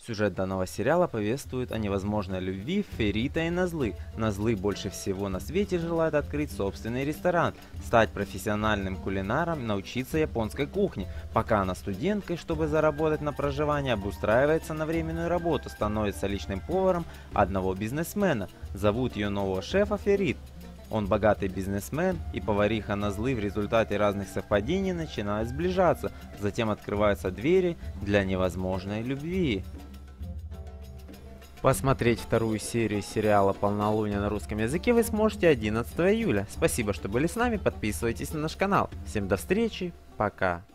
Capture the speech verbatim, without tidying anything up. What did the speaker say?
Сюжет данного сериала повествует о невозможной любви Ферита и Назлы. Назлы больше всего на свете желает открыть собственный ресторан, стать профессиональным кулинаром, научиться японской кухне. Пока она студенткой, чтобы заработать на проживание, обустраивается на временную работу, становится личным поваром одного бизнесмена. Зовут ее нового шефа Ферит. Он богатый бизнесмен, и повариха Назлы в результате разных совпадений начинают сближаться, затем открываются двери для невозможной любви. Посмотреть вторую серию сериала «Полнолуние» на русском языке вы сможете одиннадцатого июля. Спасибо, что были с нами, подписывайтесь на наш канал. Всем до встречи, пока.